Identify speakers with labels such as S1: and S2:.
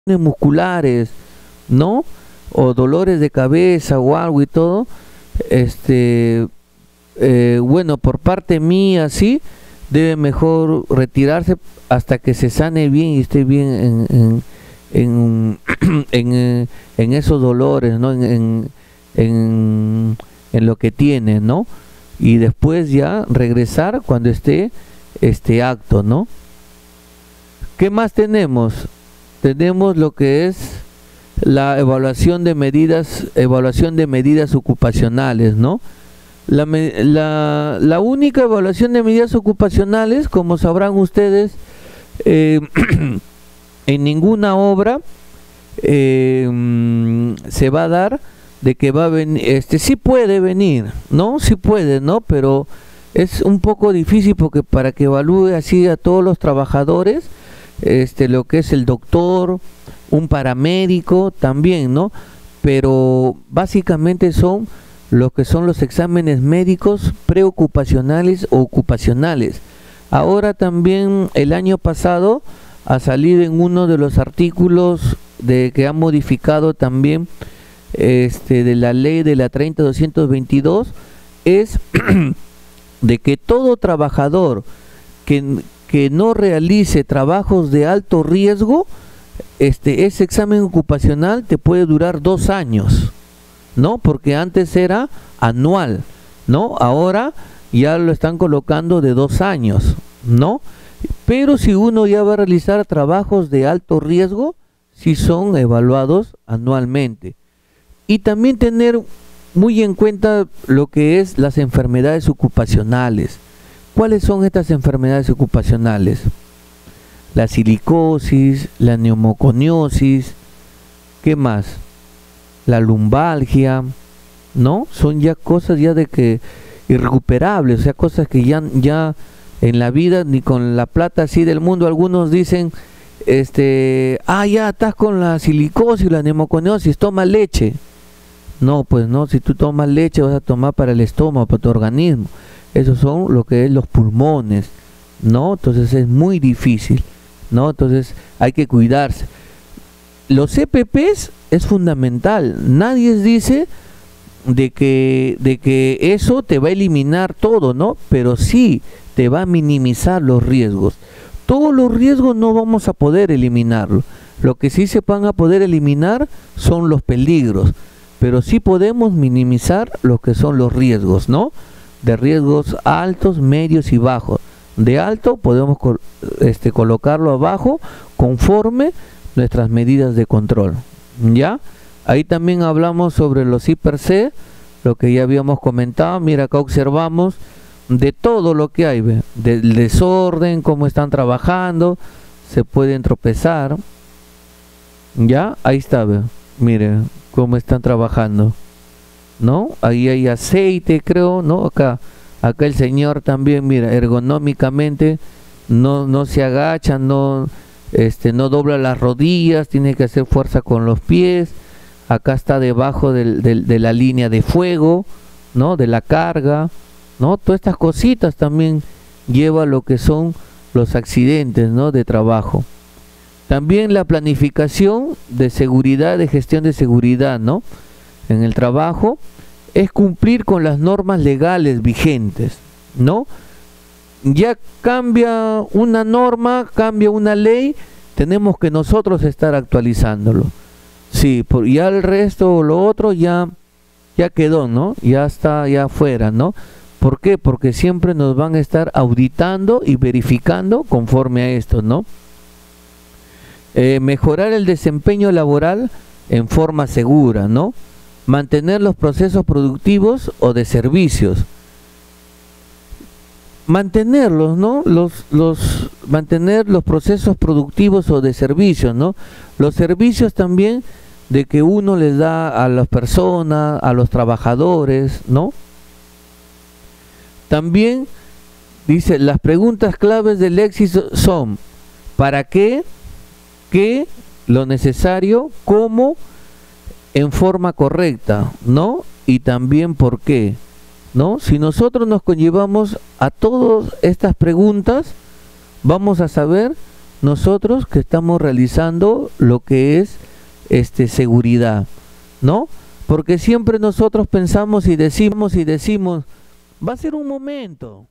S1: musculares, ¿no? O dolores de cabeza o algo y todo, bueno, por parte mía, sí, debe mejor retirarse hasta que se sane bien y esté bien en esos dolores, ¿no? En lo que tiene, ¿no? Y después ya regresar cuando esté acto, ¿no? ¿Qué más tenemos? Tenemos lo que es la evaluación de medidas ocupacionales, ¿no? La única evaluación de medidas ocupacionales, como sabrán ustedes, en ninguna obra se va a dar de que va a venir, sí puede venir, ¿no? Sí puede, ¿no? Pero es un poco difícil porque para que evalúe así a todos los trabajadores, lo que es el doctor, un paramédico también, ¿no? Pero básicamente son lo que son los exámenes médicos preocupacionales o ocupacionales. Ahora también el año pasado ha salido en uno de los artículos que han modificado también de la ley de la 30.222 es de que todo trabajador que no realice trabajos de alto riesgo, ese examen ocupacional te puede durar 2 años, ¿no? Porque antes era anual, ¿no? Ahora ya lo están colocando de 2 años, ¿no? Pero si uno ya va a realizar trabajos de alto riesgo, sí son evaluados anualmente. Y también tener muy en cuenta lo que es las enfermedades ocupacionales. ¿Cuáles son estas enfermedades ocupacionales? La silicosis, la neumoconiosis, ¿qué más? La lumbalgia, ¿no? Son ya cosas ya de que irrecuperables, o sea, cosas que ya en la vida ni con la plata así del mundo. Algunos dicen, ya estás con la silicosis, la neumoconiosis, toma leche. No, pues no, si tú tomas leche vas a tomar para el estómago, para tu organismo. Esos son lo que es los pulmones, ¿no? Entonces es muy difícil, ¿no? Entonces hay que cuidarse. Los EPPs es fundamental. Nadie dice de que eso te va a eliminar todo, ¿no? Pero sí te va a minimizar los riesgos. Todos los riesgos no vamos a poder eliminarlo. Lo que sí se van a poder eliminar son los peligros, pero sí podemos minimizar lo que son los riesgos, ¿no? De riesgos altos, medios y bajos. De alto podemos colocarlo abajo conforme nuestras medidas de control, ¿ya? Ahí también hablamos sobre los IPRC, lo que ya habíamos comentado. Mira, acá observamos de todo lo que hay, ¿ve? Del desorden, cómo están trabajando, se pueden tropezar, ¿ya? Ahí está, ¿ve? Mire cómo están trabajando, ¿no? Ahí hay aceite, creo, ¿no? Acá el señor también, mira, ergonómicamente no se agacha, no dobla las rodillas, tiene que hacer fuerza con los pies. Acá está debajo de la línea de fuego, ¿no? De la carga, ¿no? Todas estas cositas también lleva lo que son los accidentes, ¿no? De trabajo. También la planificación de seguridad, de gestión de seguridad, ¿no? En el trabajo es cumplir con las normas legales vigentes, ¿no? Ya cambia una norma, cambia una ley, tenemos que nosotros estar actualizándolo. Sí, ya el resto o lo otro ya quedó, ¿no? Ya está ya afuera, ¿no? ¿Por qué? Porque siempre nos van a estar auditando y verificando conforme a esto, ¿no? Mejorar el desempeño laboral en forma segura, ¿no? Mantener los procesos productivos o de servicios. Mantenerlos, ¿no? Mantener los procesos productivos o de servicios, ¿no? Los servicios también de que uno les da a las personas, a los trabajadores, ¿no? También dice, las preguntas claves del éxito son: ¿para qué? ¿Qué? Lo necesario, ¿cómo? En forma correcta, ¿no? Y también ¿por qué? ¿No? Si nosotros nos conllevamos a todas estas preguntas, vamos a saber nosotros que estamos realizando lo que es seguridad, ¿no? Porque siempre nosotros pensamos y decimos, va a ser un momento,